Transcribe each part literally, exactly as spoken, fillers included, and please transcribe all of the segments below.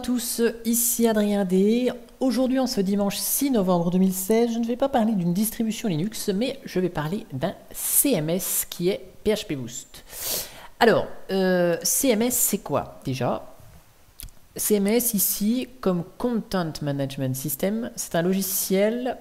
tous, ici Adrien D. Aujourd'hui, en ce dimanche six novembre deux mille seize, je ne vais pas parler d'une distribution Linux, mais je vais parler d'un C M S qui est P H P Boost. Alors, euh, C M S, c'est quoi déjà? C M S ici, comme Content Management System, c'est un logiciel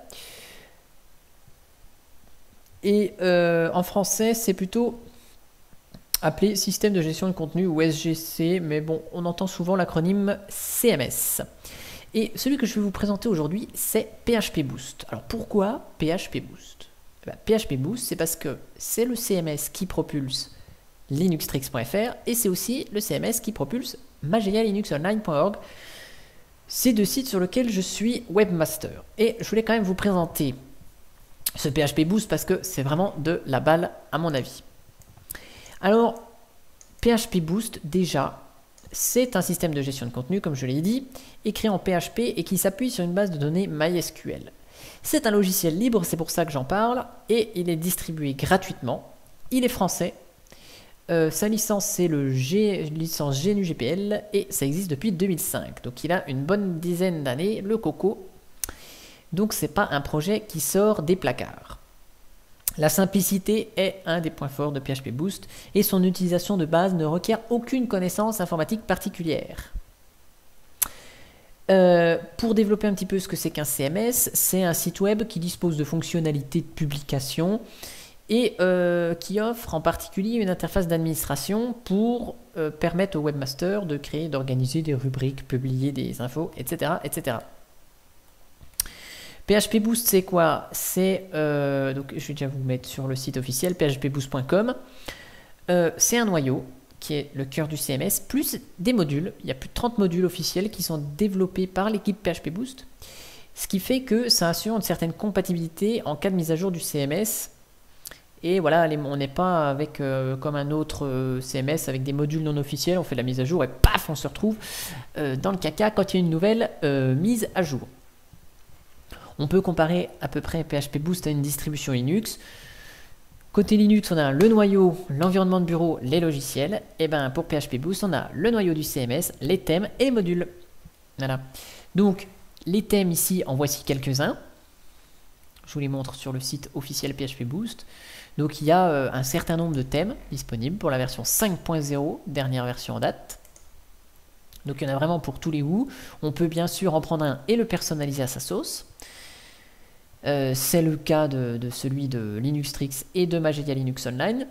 et euh, en français, c'est plutôt appelé système de gestion de contenu ou S G C, mais bon, on entend souvent l'acronyme C M S. Et celui que je vais vous présenter aujourd'hui, c'est P H P Boost. Alors pourquoi P H P Boost? Eh bien, P H P Boost, c'est parce que c'est le C M S qui propulse linuxtrix point F R et c'est aussi le C M S qui propulse mageia linux online point org. C'est deux sites sur lesquels je suis webmaster. Et je voulais quand même vous présenter ce P H P Boost parce que c'est vraiment de la balle à mon avis. Alors, P H P Boost, déjà, c'est un système de gestion de contenu, comme je l'ai dit, écrit en P H P et qui s'appuie sur une base de données MySQL. C'est un logiciel libre, c'est pour ça que j'en parle, et il est distribué gratuitement. Il est français. Euh, sa licence, c'est le G, licence G N U G P L, et ça existe depuis deux mille cinq. Donc il a une bonne dizaine d'années, le coco. Donc c'est pas un projet qui sort des placards. La simplicité est un des points forts de P H P Boost et son utilisation de base ne requiert aucune connaissance informatique particulière. Euh, pour développer un petit peu ce que c'est qu'un C M S, c'est un site web qui dispose de fonctionnalités de publication et euh, qui offre en particulier une interface d'administration pour euh, permettre au webmaster de créer, d'organiser des rubriques, publier des infos, et cetera et cetera. P H P Boost, c'est quoi? C'est, euh, donc je vais déjà vous mettre sur le site officiel p h p boost point com. Euh, c'est un noyau qui est le cœur du C M S, plus des modules. Il y a plus de trente modules officiels qui sont développés par l'équipe P H P Boost, ce qui fait que ça assure une certaine compatibilité en cas de mise à jour du C M S. Et voilà, on n'est pas avec euh, comme un autre euh, C M S avec des modules non officiels, on fait la mise à jour et paf, on se retrouve euh, dans le caca quand il y a une nouvelle euh, mise à jour. On peut comparer à peu près P H P Boost à une distribution Linux. Côté Linux, on a le noyau, l'environnement de bureau, les logiciels. Et bien pour P H P Boost, on a le noyau du C M S, les thèmes et les modules. Voilà. Donc les thèmes ici, en voici quelques-uns. Je vous les montre sur le site officiel P H P Boost. Donc il y a euh, un certain nombre de thèmes disponibles pour la version cinq point zéro, dernière version en date. Donc il y en a vraiment pour tous les goûts. On peut bien sûr en prendre un et le personnaliser à sa sauce. Euh, c'est le cas de, de celui de Linuxtrix et de Mageia Linux Online.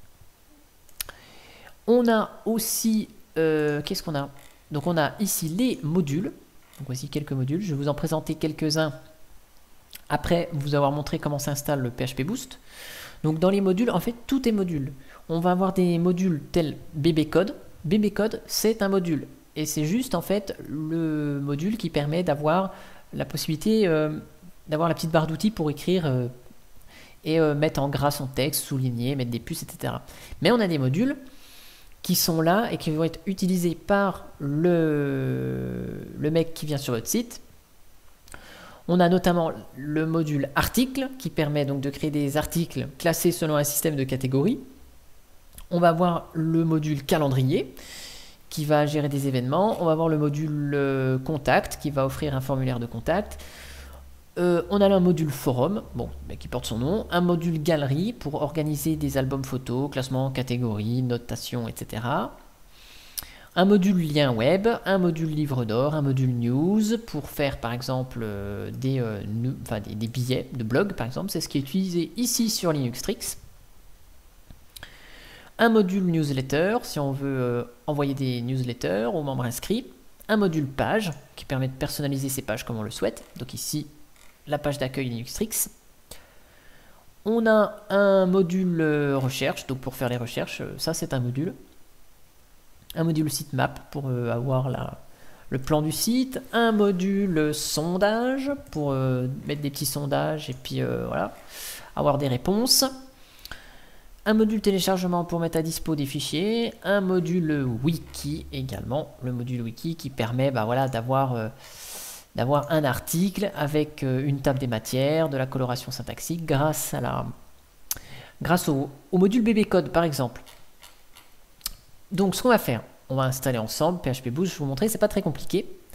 On a aussi, euh, qu'est-ce qu'on a? Donc on a ici les modules. Donc voici quelques modules. Je vais vous en présenter quelques-uns après vous avoir montré comment s'installe le P H P Boost. Donc dans les modules, en fait, tout est module. On va avoir des modules tels bbcode. bbcode, c'est un module. Et c'est juste en fait le module qui permet d'avoir la possibilité euh, d'avoir la petite barre d'outils pour écrire euh, et euh, mettre en gras son texte, souligner, mettre des puces, et cetera. Mais on a des modules qui sont là et qui vont être utilisés par le, le mec qui vient sur votre site. On a notamment le module article qui permet donc de créer des articles classés selon un système de catégories. On va avoir le module calendrier qui va gérer des événements. On va avoir le module euh, contact qui va offrir un formulaire de contact. Euh, on a là un module forum, bon, mais qui porte son nom, un module galerie pour organiser des albums photos, classement, catégories, notation, et cetera. Un module lien web, un module livre d'or, un module news pour faire par exemple euh, des, euh, nu, enfin, des, des billets de blog par exemple, c'est ce qui est utilisé ici sur Linuxtrix. Un module newsletter si on veut euh, envoyer des newsletters aux membres inscrits. Un module page qui permet de personnaliser ses pages comme on le souhaite, donc ici la page d'accueil Linuxtrix. On a un module euh, recherche, donc pour faire les recherches, euh, ça c'est un module. Un module sitemap pour euh, avoir la, le plan du site. Un module euh, sondage pour euh, mettre des petits sondages et puis euh, voilà, avoir des réponses. Un module téléchargement pour mettre à dispo des fichiers. Un module wiki également, le module wiki qui permet bah, voilà, d'avoir euh, d'avoir un article avec euh, une table des matières, de la coloration syntaxique grâce à la grâce au, au module bbcode par exemple. Donc ce qu'on va faire, on va installer ensemble P H P Boost, je vais vous montrer, c'est pas très compliqué.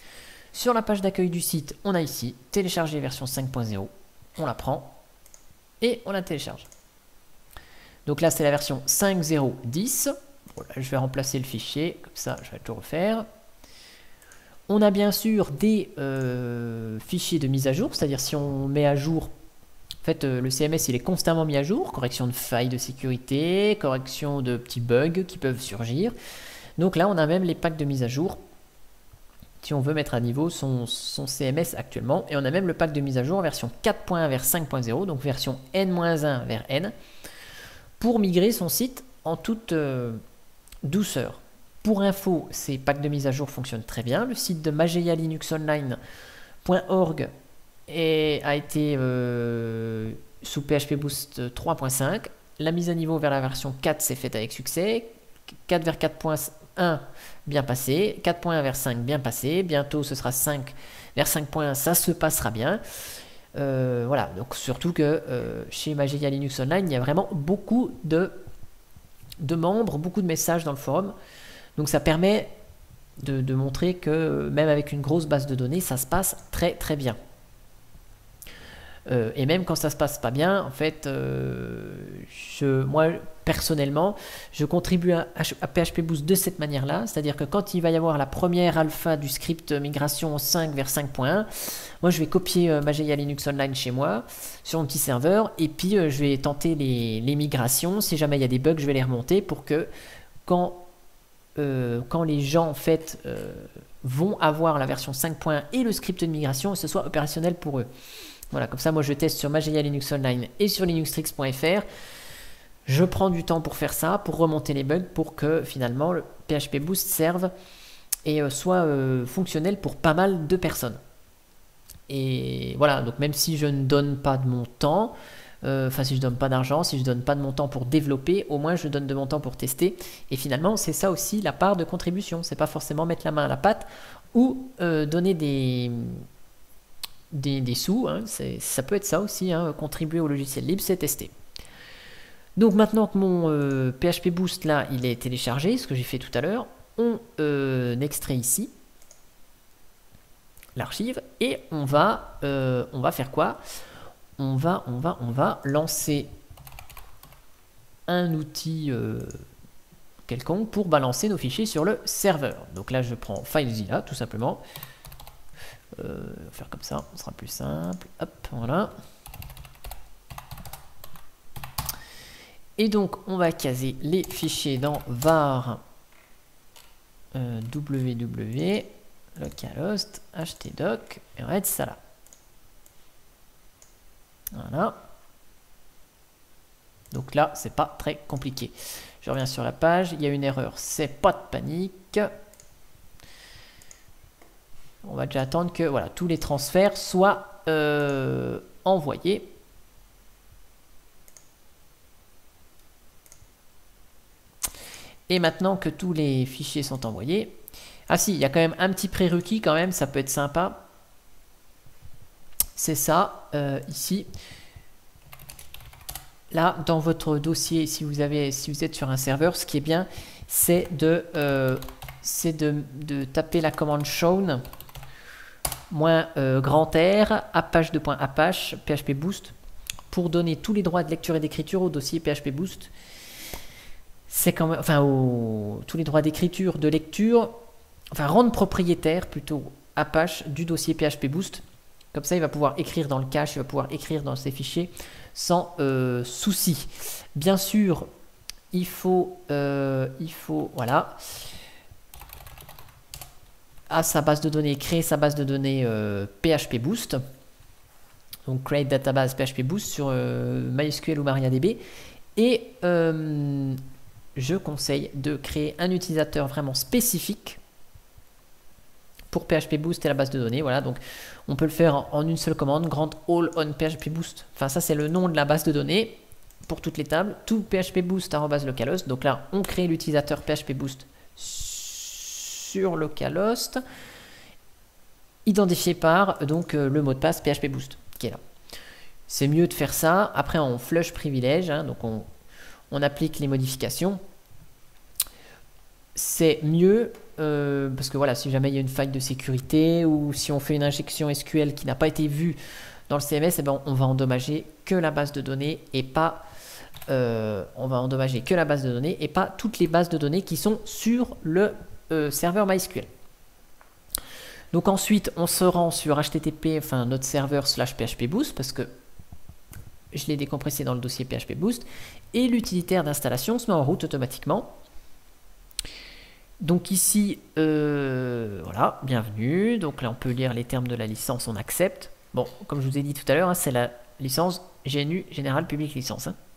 Sur la page d'accueil du site, on a ici télécharger version cinq point zéro. On la prend et on la télécharge. Donc là, c'est la version cinq point zéro point dix. Voilà, je vais remplacer le fichier, comme ça, je vais tout refaire. On a bien sûr des euh, fichiers de mise à jour, c'est-à-dire si on met à jour, en fait, euh, le C M S, il est constamment mis à jour, correction de failles de sécurité, correction de petits bugs qui peuvent surgir. Donc là, on a même les packs de mise à jour, si on veut mettre à niveau son, son C M S actuellement. Et on a même le pack de mise à jour version quatre point un vers cinq point zéro, donc version N moins un vers N, pour migrer son site en toute euh, douceur. Pour info, ces packs de mise à jour fonctionnent très bien. Le site de mageia linux online point org est, a été euh, sous P H P Boost trois point cinq. La mise à niveau vers la version quatre s'est faite avec succès. quatre vers quatre point un, bien passé. quatre point un vers cinq, bien passé. Bientôt, ce sera cinq vers cinq point un, ça se passera bien. Euh, voilà, donc surtout que euh, chez Mageia Linux Online, il y a vraiment beaucoup de, de membres, beaucoup de messages dans le forum. Donc ça permet de, de montrer que même avec une grosse base de données, ça se passe très très bien. Euh, et même quand ça se passe pas bien, en fait, euh, je, moi personnellement, je contribue à, à P H P Boost de cette manière-là, c'est-à-dire que quand il va y avoir la première alpha du script migration cinq vers cinq point un, moi je vais copier euh, Mageia Linux Online chez moi, sur mon petit serveur, et puis euh, je vais tenter les, les migrations. Si jamais il y a des bugs, je vais les remonter pour que quand Euh, quand les gens en fait euh, vont avoir la version cinq point un et le script de migration, ce soit opérationnel pour eux. Voilà, comme ça moi je teste sur Mageia Linux Online et sur linuxtricks point F R. Je prends du temps pour faire ça, pour remonter les bugs, pour que finalement le P H P Boost serve et euh, soit euh, fonctionnel pour pas mal de personnes. Et voilà, donc même si je ne donne pas de mon temps, enfin euh, si je donne pas d'argent, si je donne pas de mon temps pour développer, au moins je donne de mon temps pour tester. Et finalement c'est ça aussi la part de contribution, c'est pas forcément mettre la main à la pâte ou euh, donner des, des, des sous, hein. Ça peut être ça aussi, hein. Contribuer au logiciel libre, c'est tester. Donc maintenant que mon euh, P H P Boost là il est téléchargé, ce que j'ai fait tout à l'heure, on euh, extrait ici l'archive et on va, euh, on va faire quoi? On va, on va, on va lancer un outil euh, quelconque pour balancer nos fichiers sur le serveur. Donc là, je prends FileZilla, tout simplement. Euh, on va faire comme ça, ce sera plus simple. Hop, voilà. Et donc, on va caser les fichiers dans var euh, www localhost htdoc et on va mettre ça là. Voilà. Donc là, c'est pas très compliqué. Je reviens sur la page. Il y a une erreur. C'est pas de panique. On va déjà attendre que voilà, tous les transferts soient euh, envoyés. Et maintenant que tous les fichiers sont envoyés. Ah si, il y a quand même un petit prérequis quand même. Ça peut être sympa. C'est ça, euh, ici. Là, dans votre dossier, si vous, avez, si vous êtes sur un serveur, ce qui est bien, c'est de, euh, c'est de, de taper la commande shown moins euh, grand R, apache de point apache, P H P Boost, pour donner tous les droits de lecture et d'écriture au dossier P H P Boost. C'est quand même, enfin, au, tous les droits d'écriture, de lecture, enfin, rendre propriétaire plutôt Apache du dossier P H P Boost. Comme ça, il va pouvoir écrire dans le cache, il va pouvoir écrire dans ses fichiers sans euh, souci. Bien sûr, il faut, euh, il faut, voilà, à sa base de données, créer sa base de données euh, P H P Boost. Donc, create database P H P Boost sur euh, MySQL ou MariaDB. Et euh, je conseille de créer un utilisateur vraiment spécifique pour P H P Boost et la base de données. Voilà, donc on peut le faire en, en une seule commande, grant all on P H P Boost. Enfin, ça, c'est le nom de la base de données pour toutes les tables. Tout P H P Boost arobase localhost. Donc là, on crée l'utilisateur P H P Boost sur localhost, identifié par donc euh, le mot de passe P H P Boost qui est là. C'est mieux de faire ça. Après, on flush privilège, hein, donc on, on applique les modifications. C'est mieux euh, parce que voilà, si jamais il y a une faille de sécurité ou si on fait une injection S Q L qui n'a pas été vue dans le C M S, eh ben, on va endommager que la base de données et pas euh, on va endommager que la base de données et pas toutes les bases de données qui sont sur le euh, serveur MySQL. Donc ensuite, on se rend sur H T T P, enfin notre serveur slash P H P Boost, parce que je l'ai décompressé dans le dossier P H P Boost, et l'utilitaire d'installation se met en route automatiquement. Donc ici, euh, voilà, bienvenue. Donc là, on peut lire les termes de la licence, on accepte. Bon, comme je vous ai dit tout à l'heure, hein, c'est la licence G N U, Général Public Licence. Hein.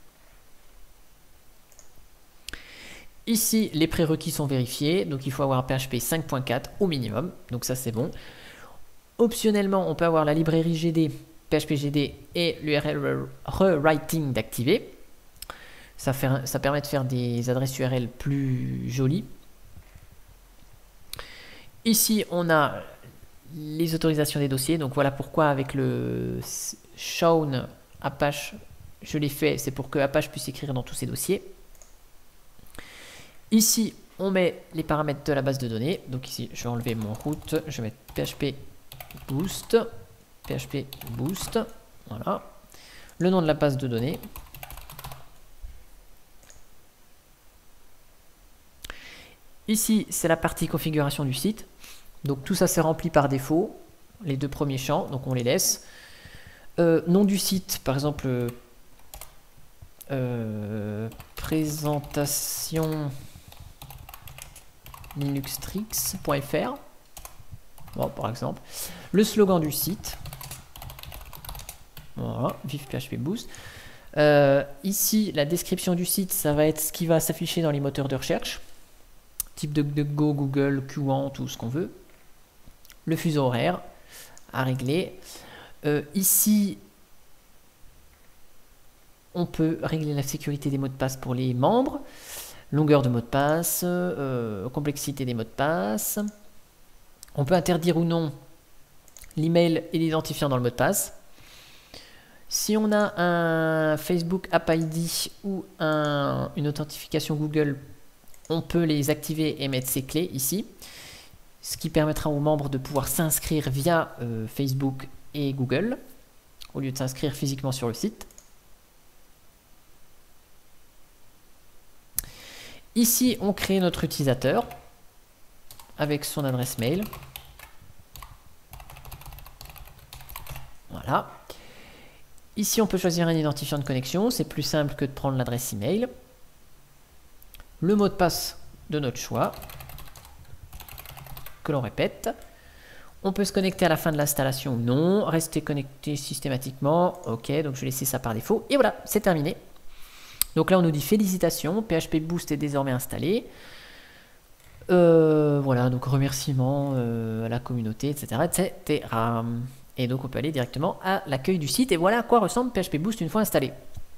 Ici, les prérequis sont vérifiés, donc il faut avoir P H P cinq point quatre au minimum, donc ça c'est bon. Optionnellement, on peut avoir la librairie G D, P H P G D et l'U R L rewriting d'activer. Ça, fait, ça permet de faire des adresses U R L plus jolies. Ici, on a les autorisations des dossiers, donc voilà pourquoi avec le shown Apache, je l'ai fait, c'est pour que Apache puisse écrire dans tous ces dossiers. Ici, on met les paramètres de la base de données. Donc ici, je vais enlever mon root. Je vais mettre P H P Boost. P H P Boost. Voilà. Le nom de la base de données. Ici, c'est la partie configuration du site. Donc tout ça, c'est rempli par défaut. Les deux premiers champs, donc on les laisse. Euh, nom du site, par exemple, euh, présentation linuxtrix point F R, bon, par exemple. Le slogan du site, voilà, vive P H P Boost. Euh, ici, la description du site, ça va être ce qui va s'afficher dans les moteurs de recherche, type de, de Go, Google, Qwant, tout ce qu'on veut. Le fuseau horaire à régler. Euh, ici, on peut régler la sécurité des mots de passe pour les membres. Longueur de mot de passe, euh, complexité des mots de passe. On peut interdire ou non l'email et l'identifiant dans le mot de passe. Si on a un Facebook App I D ou un, une authentification Google, on peut les activer et mettre ces clés ici. Ce qui permettra aux membres de pouvoir s'inscrire via euh, Facebook et Google, au lieu de s'inscrire physiquement sur le site. Ici, on crée notre utilisateur avec son adresse mail. Voilà. Ici, on peut choisir un identifiant de connexion. C'est plus simple que de prendre l'adresse email. Le mot de passe de notre choix, que l'on répète. On peut se connecter à la fin de l'installation ou non. Rester connecté systématiquement. Ok, donc je vais laisser ça par défaut. Et voilà, c'est terminé. Donc là, on nous dit félicitations, P H P Boost est désormais installé. Euh, voilà, donc remerciements euh, à la communauté, et cetera, et cetera. Et donc, on peut aller directement à l'accueil du site. Et voilà à quoi ressemble P H P Boost une fois installé.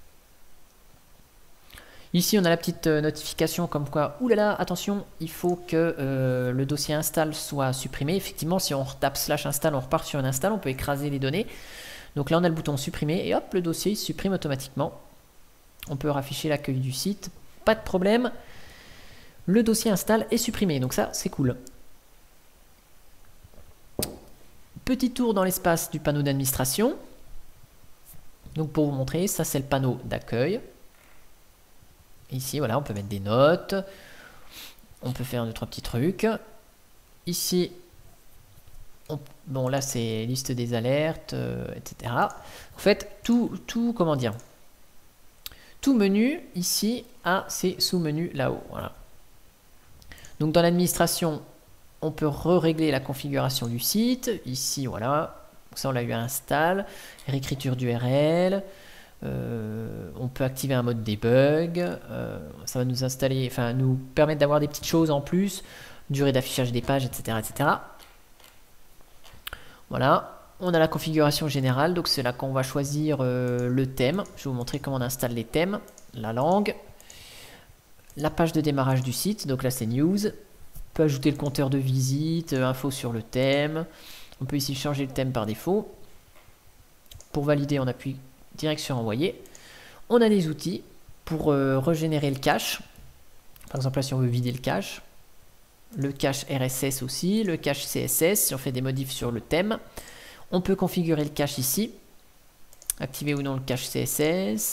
Ici, on a la petite notification comme quoi, oulala, attention, il faut que euh, le dossier install soit supprimé. Effectivement, si on tape slash install, on repart sur une install, on peut écraser les données. Donc là, on a le bouton supprimer et hop, le dossier il se supprime automatiquement. On peut rafficher l'accueil du site, pas de problème. Le dossier install est supprimé, donc ça c'est cool. Petit tour dans l'espace du panneau d'administration. Donc pour vous montrer, ça c'est le panneau d'accueil. Ici voilà, on peut mettre des notes. On peut faire deux trois petits trucs. Ici, on, bon là c'est liste des alertes, euh, et cetera. En fait, tout, tout comment dire Tout menu ici a ses sous-menus là-haut. Voilà. Donc dans l'administration, on peut re-régler la configuration du site. Ici, voilà. Donc ça, on l'a eu à install. Réécriture d'U R L. Euh, on peut activer un mode debug. Euh, ça va nous installer, enfin nous permettre d'avoir des petites choses en plus. Durée d'affichage des pages, et cetera, et cetera. Voilà. On a la configuration générale, donc c'est là qu'on va choisir euh, le thème. Je vais vous montrer comment on installe les thèmes, la langue, la page de démarrage du site, donc là c'est news. On peut ajouter le compteur de visite, euh, info sur le thème. On peut ici changer le thème par défaut. Pour valider, on appuie direct sur envoyer. On a des outils pour euh, régénérer le cache. Par exemple là si on veut vider le cache. le cache R S S aussi, le cache C S S, si on fait des modifs sur le thème. On peut configurer le cache ici, activer ou non le cache C S S.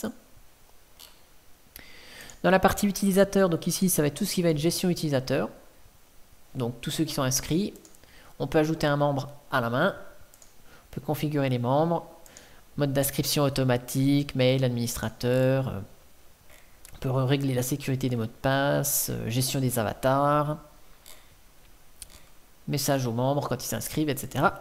Dans la partie utilisateur, donc ici, ça va être tout ce qui va être gestion utilisateur. Donc tous ceux qui sont inscrits. On peut ajouter un membre à la main. On peut configurer les membres. Mode d'inscription automatique, mail, administrateur. On peut régler la sécurité des mots de passe, gestion des avatars. Message aux membres quand ils s'inscrivent, et cetera.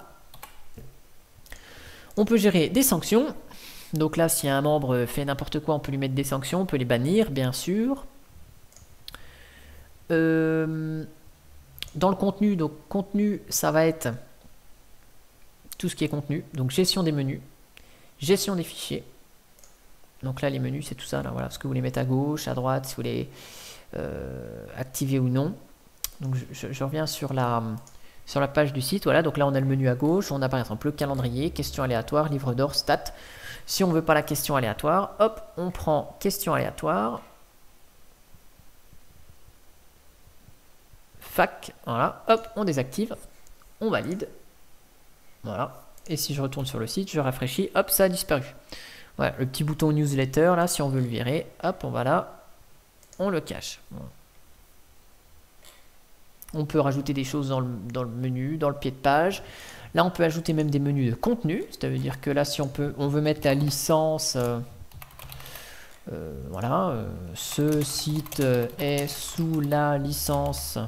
On peut gérer des sanctions. Donc là, si un membre fait n'importe quoi, on peut lui mettre des sanctions, on peut les bannir, bien sûr. Euh, dans le contenu, donc contenu, ça va être tout ce qui est contenu. Donc gestion des menus, gestion des fichiers. Donc là, les menus, c'est tout ça. Là, voilà, ce que vous voulez mettre à gauche, à droite, si vous voulez euh, activer ou non. Donc je, je, je reviens sur la... Sur la page du site, voilà, donc là on a le menu à gauche, on a par exemple le calendrier, question aléatoire, livre d'or, stats. Si on ne veut pas la question aléatoire, hop, on prend question aléatoire. Fac, voilà, hop, on désactive, on valide. Voilà, et si je retourne sur le site, je rafraîchis, hop, ça a disparu. Voilà, le petit bouton newsletter, là, si on veut le virer, hop, on va là, on le cache. Voilà. On peut rajouter des choses dans le, dans le menu, dans le pied de page. Là, on peut ajouter même des menus de contenu. Ça veut dire que là, si on peut, on veut mettre la licence, euh, euh, voilà, euh, ce site est sous la licence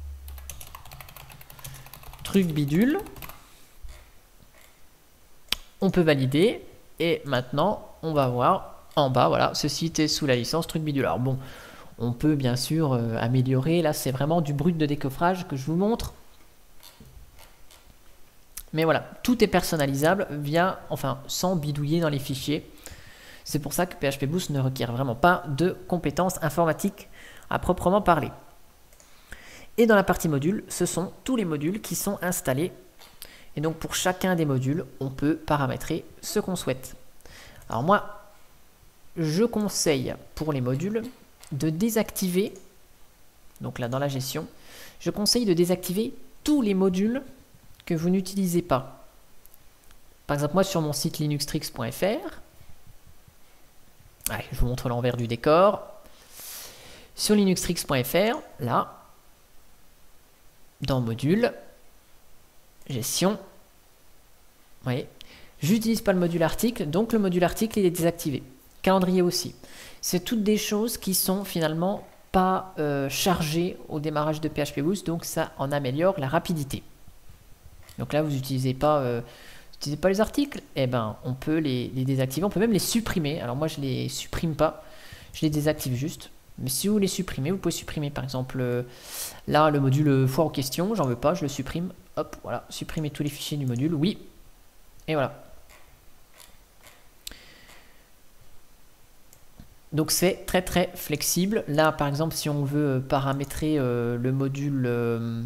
truc bidule. On peut valider. Et maintenant, on va voir en bas, voilà, ce site est sous la licence truc bidule. Alors bon, on peut bien sûr euh, améliorer. Là, c'est vraiment du brut de décoffrage que je vous montre. Mais voilà, tout est personnalisable via, enfin, sans bidouiller dans les fichiers. C'est pour ça que P H P Boost ne requiert vraiment pas de compétences informatiques à proprement parler. Et dans la partie module, ce sont tous les modules qui sont installés. Et donc, pour chacun des modules, on peut paramétrer ce qu'on souhaite. Alors moi, je conseille pour les modules de désactiver, donc là dans la gestion, je conseille de désactiver tous les modules que vous n'utilisez pas. Par exemple, moi sur mon site linuxtrix point F R, allez, je vous montre l'envers du décor. Sur linuxtrix point F R, là, dans module, gestion, vous voyez, j'utilise pas le module article, donc le module article il est désactivé. Calendrier aussi. C'est toutes des choses qui sont finalement pas euh, chargées au démarrage de P H P Boost, donc ça en améliore la rapidité. Donc là, vous n'utilisez pas, euh, utilisez pas les articles, eh ben, on peut les, les désactiver, on peut même les supprimer. Alors moi, je les supprime pas, je les désactive juste. Mais si vous les supprimez, vous pouvez supprimer par exemple euh, là le module foire aux questions, j'en veux pas, je le supprime. Hop, voilà, supprimer tous les fichiers du module, oui. Et voilà. Donc c'est très très flexible. Là par exemple si on veut paramétrer euh, le module euh,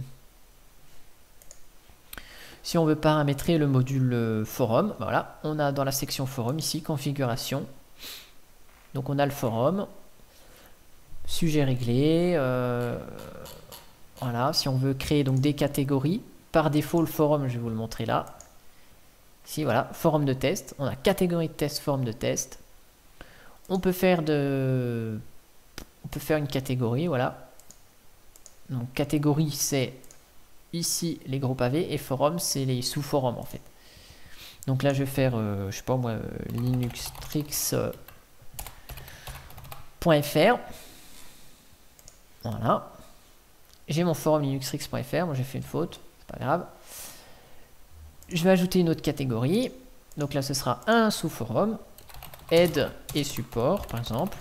si on veut paramétrer le module euh, forum, voilà, on a dans la section forum ici configuration. Donc on a le forum, sujet réglé, euh, voilà, si on veut créer donc des catégories, par défaut le forum, je vais vous le montrer là. Ici voilà, forum de test, on a catégorie de test, forum de test. On peut faire de, on peut faire une catégorie, voilà. Donc catégorie c'est ici les groupes A V et forum c'est les sous-forums en fait. Donc là je vais faire, euh, je sais pas moi, linuxtrix point F R. Voilà. J'ai mon forum linuxtrix point F R, moi j'ai fait une faute, c'est pas grave. Je vais ajouter une autre catégorie. Donc là ce sera un sous-forum. Aide et support par exemple.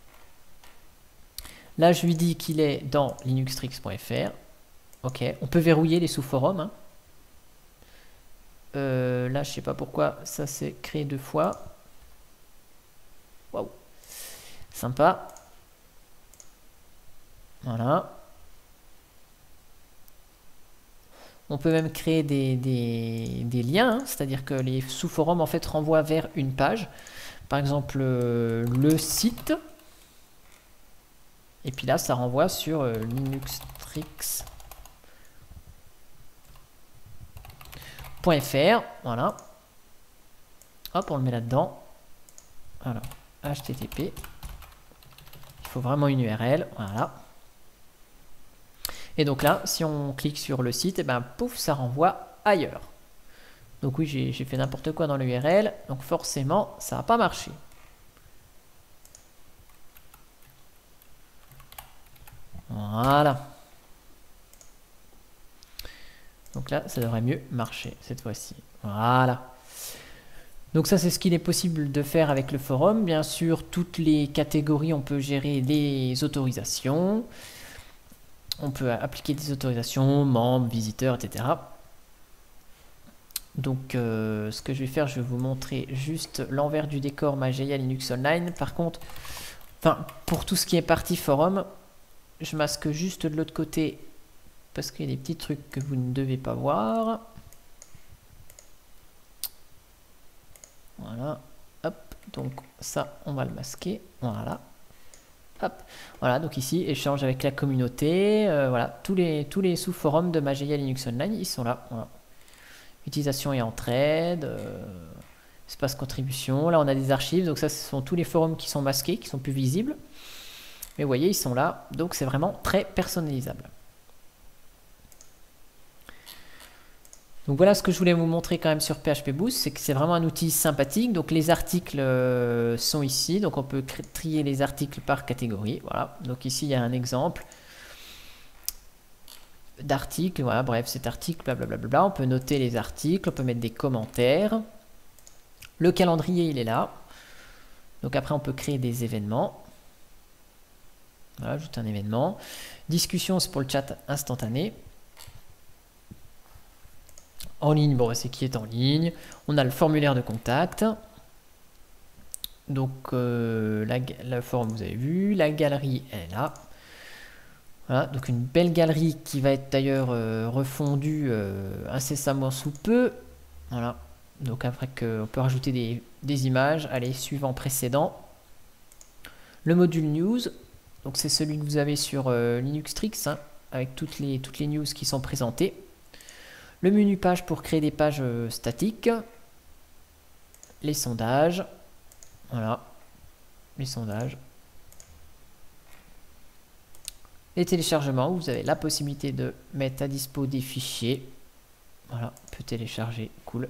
Là je lui dis qu'il est dans linuxtrix point F R. Ok, on peut verrouiller les sous-forums. Hein. Euh, là je sais pas pourquoi ça s'est créé deux fois. Waouh, sympa. Voilà. On peut même créer des, des, des liens, hein, c'est-à-dire que les sous-forums en fait renvoient vers une page. Par exemple, euh, le site. Et puis là, ça renvoie sur euh, linuxtrix .fr, voilà. Hop, on le met là-dedans. Alors, H T T P. Il faut vraiment une U R L, voilà. Et donc là, si on clique sur le site, et ben pouf, ça renvoie ailleurs. Donc oui, j'ai fait n'importe quoi dans l'U R L, donc forcément, ça n'a pas marché. Voilà. Donc là, ça devrait mieux marcher cette fois-ci. Voilà. Donc ça, c'est ce qu'il est possible de faire avec le forum. Bien sûr, toutes les catégories, on peut gérer les autorisations. On peut appliquer des autorisations, membres, visiteurs, et cetera. Donc, euh, ce que je vais faire, je vais vous montrer juste l'envers du décor Mageia Linux Online. Par contre, enfin, pour tout ce qui est partie forum, je masque juste de l'autre côté parce qu'il y a des petits trucs que vous ne devez pas voir. Voilà, hop, donc ça, on va le masquer. Voilà, hop, voilà, donc ici, échange avec la communauté. Euh, voilà, tous les, tous les sous-forums de Mageia Linux Online, ils sont là. Voilà. Utilisation et entraide, euh, espace contribution. Là, on a des archives. Donc ça, ce sont tous les forums qui sont masqués, qui sont plus visibles. Mais vous voyez, ils sont là. Donc c'est vraiment très personnalisable. Donc voilà ce que je voulais vous montrer quand même sur P H P Boost. C'est que c'est vraiment un outil sympathique. Donc les articles euh, sont ici. Donc on peut trier les articles par catégorie. Voilà. Donc ici, il y a un exemple d'articles, voilà, bref, cet article, blablabla, on peut noter les articles, on peut mettre des commentaires. Le calendrier, il est là. Donc après, on peut créer des événements. Voilà, juste un événement. Discussion, c'est pour le chat instantané. En ligne, bon, c'est qui est en ligne. On a le formulaire de contact. Donc, euh, la, la forme, vous avez vu. La galerie, elle est là. Voilà, donc une belle galerie qui va être d'ailleurs euh, refondue euh, incessamment sous peu. Voilà, donc après qu'on peut rajouter des, des images. Allez, suivant précédent. Le module news, donc c'est celui que vous avez sur euh, Linuxtrix, hein, avec toutes les, toutes les news qui sont présentées. Le menu page pour créer des pages euh, statiques. Les sondages. Voilà, les sondages. Les téléchargements, vous avez la possibilité de mettre à dispo des fichiers. Voilà, on peut télécharger, cool.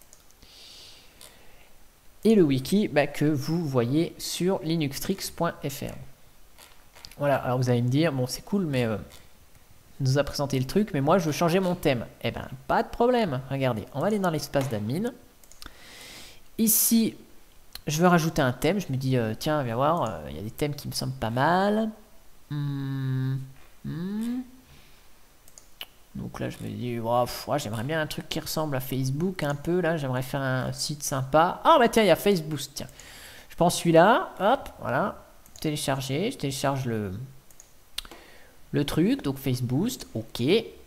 Et le wiki bah, que vous voyez sur linuxtrix point F R. Voilà, alors vous allez me dire, bon c'est cool, mais euh, on nous a présenté le truc, mais moi je veux changer mon thème. Eh ben, pas de problème. Regardez, on va aller dans l'espace d'admin. Ici, je veux rajouter un thème. Je me dis, euh, tiens, viens voir, il euh, y a des thèmes qui me semblent pas mal. Hmm. Hmm. Donc là je me dis oh, ouais, j'aimerais bien un truc qui ressemble à Facebook un peu là, j'aimerais faire un site sympa. Ah bah tiens, il y a Facebook, tiens. Je prends celui-là, hop, voilà, télécharger, je télécharge le le truc, donc Facebook, ok.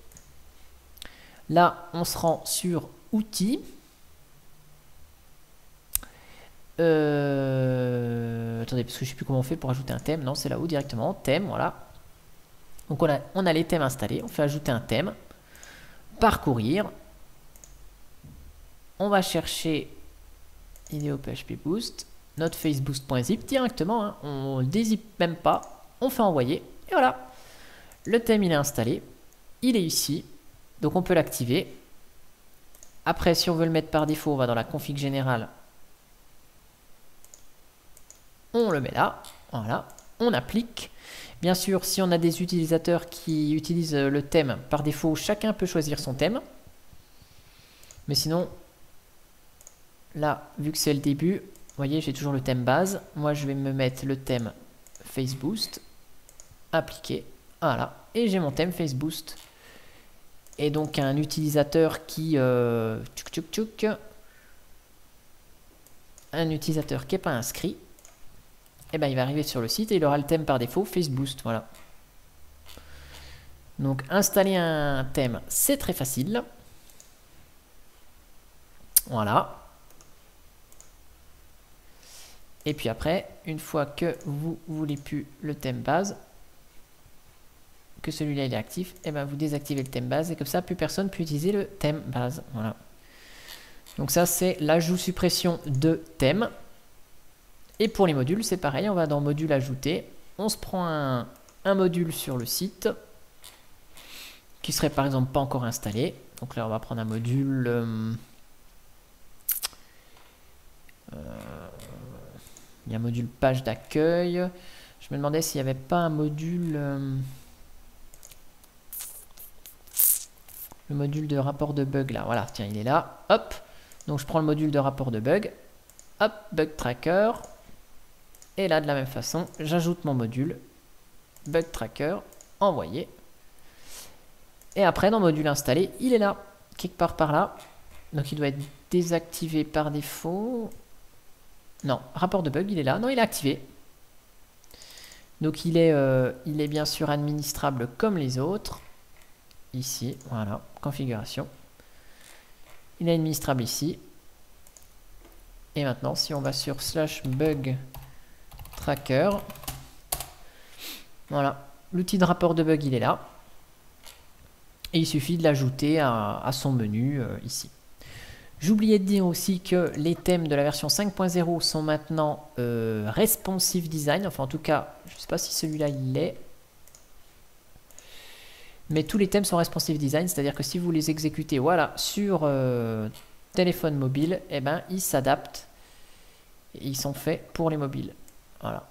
Là on se rend sur outils. Euh... Attendez, parce que je sais plus comment on fait pour ajouter un thème. Non, c'est là-haut directement. Thème, voilà. Donc on a, on a les thèmes installés. On fait ajouter un thème. Parcourir. On va chercher Ideo P H P Boost. Notre faceboost.zip directement. Hein. On ne dézip même pas. On fait envoyer. Et voilà. Le thème, il est installé. Il est ici. Donc on peut l'activer. Après, si on veut le mettre par défaut, on va dans la config générale. On le met là, voilà, on applique. Bien sûr, si on a des utilisateurs qui utilisent le thème par défaut, chacun peut choisir son thème. Mais sinon, là, vu que c'est le début, vous voyez, j'ai toujours le thème base. Moi, je vais me mettre le thème FaceBoost, appliquer, voilà, et j'ai mon thème FaceBoost. Et donc, un utilisateur qui... Euh, tchouk, tchouk, tchouk, un utilisateur qui n'est pas inscrit, et ben il va arriver sur le site et il aura le thème par défaut FaceBoost, voilà. Donc installer un thème, c'est très facile. Voilà. Et puis après, une fois que vous voulez plus le thème base, que celui-là il est actif, et ben vous désactivez le thème base et comme ça plus personne peut utiliser le thème base. Voilà. Donc ça, c'est l'ajout-suppression de thème. Et pour les modules, c'est pareil, on va dans module ajouter. On se prend un, un module sur le site qui serait par exemple pas encore installé. Donc là, on va prendre un module... Euh, euh, il y a un module page d'accueil. Je me demandais s'il n'y avait pas un module... Euh, le module de rapport de bug là. Voilà, tiens, il est là. Hop. Donc je prends le module de rapport de bug. Hop, bug tracker. Et là, de la même façon, j'ajoute mon module bug tracker, envoyé. Et après, dans le module installé, il est là, quelque part par là. Donc il doit être désactivé par défaut. Non, rapport de bug, il est là. Non, il est activé. Donc il est, euh, il est bien sûr administrable comme les autres. Ici, voilà, configuration. Il est administrable ici. Et maintenant, si on va sur slash bug tracker, voilà, l'outil de rapport de bug, il est là. Et il suffit de l'ajouter à, à son menu euh, ici. J'oubliais de dire aussi que les thèmes de la version cinq point zéro sont maintenant euh, responsive design. Enfin, en tout cas, je ne sais pas si celui-là, il l'est. Mais tous les thèmes sont responsive design, c'est-à-dire que si vous les exécutez voilà, sur euh, téléphone mobile, eh ben, ils s'adaptent. Et ils sont faits pour les mobiles. Voilà.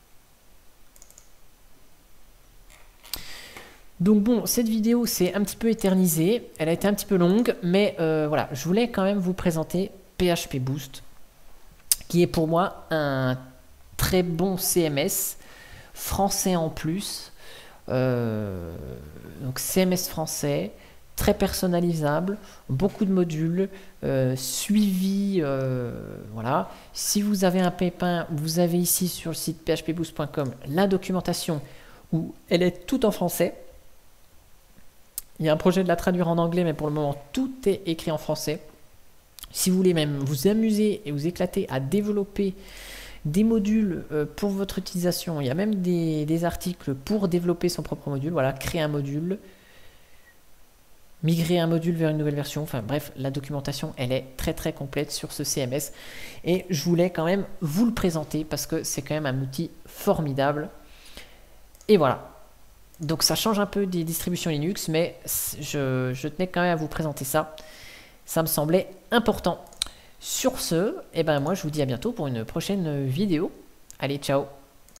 Donc bon, cette vidéo s'est un petit peu éternisée. Elle a été un petit peu longue, mais euh, voilà, je voulais quand même vous présenter P H P Boost, qui est pour moi un très bon C M S, français en plus. Euh, donc C M S français, très personnalisable, beaucoup de modules, euh, suivi, euh, voilà. Si vous avez un pépin, vous avez ici sur le site p h p boost point com la documentation où elle est toute en français. Il y a un projet de la traduire en anglais, mais pour le moment tout est écrit en français. Si vous voulez même vous amuser et vous éclater à développer des modules euh, pour votre utilisation, il y a même des, des articles pour développer son propre module. Voilà, créer un module, migrer un module vers une nouvelle version. Enfin bref, la documentation, elle est très très complète sur ce C M S. Et je voulais quand même vous le présenter parce que c'est quand même un outil formidable. Et voilà. Donc ça change un peu des distributions Linux, mais je, je tenais quand même à vous présenter ça. Ça me semblait important. Sur ce, eh ben moi je vous dis à bientôt pour une prochaine vidéo. Allez, ciao!